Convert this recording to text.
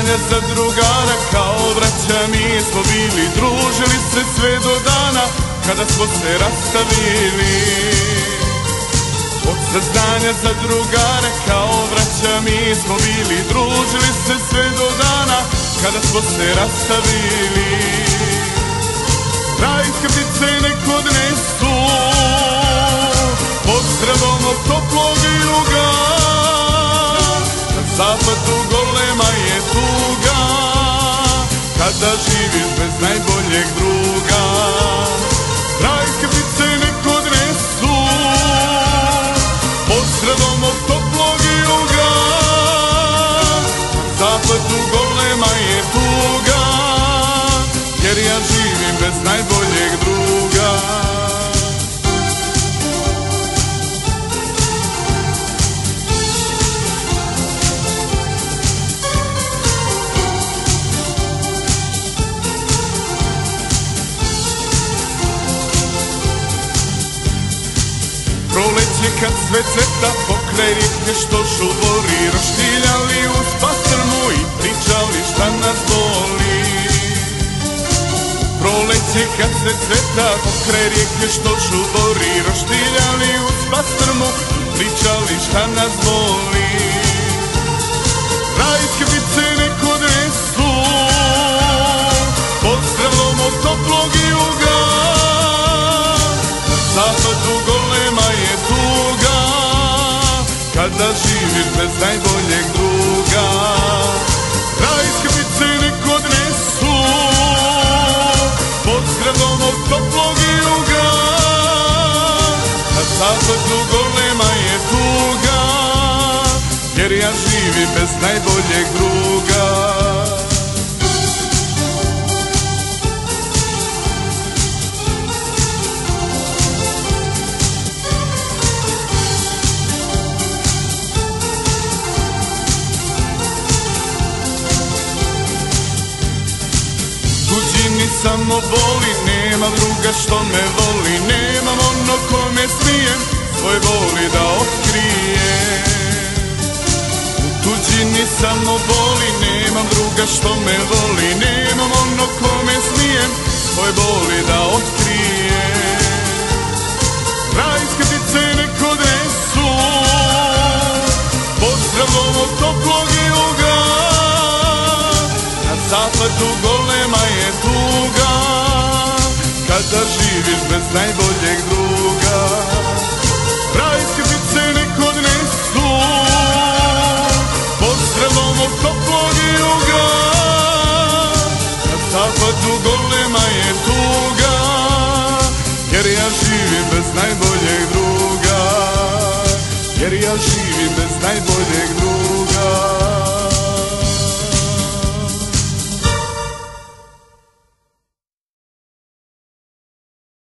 saznanja za drugara, kao braća mi smo bili, družili se sve do dana kada smo se rastavili. Od saznanja za drugara, kao braća mi smo bili, družili se sve do dana kada smo se rastavili. Rajske ptice nek odnesu pozdravom od toplog juga, na zapadu golema je tuga, kada živiš bez najboljeg druga. Rajske ptice nek odnesu pozdravom od toplog juga, na zapadu golema je tuga, jer ja živim bez najboljeg druga. Proleće kad sve cveta, pokraj rijeke što žubori, roštiljali uz pastrmu i pričali šta nas boli. Proleće kad se cveta, pokraj rijeke što žubori, roštiljali uz pastrmu i pričali šta nas boli. Rajske ptice nek odnesu pozdravom od toplog juga, na zapadu golema je tuga, kada živiš bez najboljeg druga. Rajske ptice nek odnesu pozdravom od toplog juga, na zapadu golema je tuga, jer ja živim bez najboljeg druga. Tuđini samo boli, nemam druga što me voli, nemam ono kome smijem svoje boli da otkrijem. U tuđini samo boli, nemam druga što me voli, nemam ono kome smijem svoje boli da otkrijem. Rajske ptice nek odnesu pozdravom od toplog juga, na zapadu golema je tuga, kada živiš bez najboljeg druga. Rajske ptice nek odnesu pozdravom od toplog juga, na zapadu golema je tuga, jer ja živim bez najboljeg druga, jer ja živim bez najboljeg druga.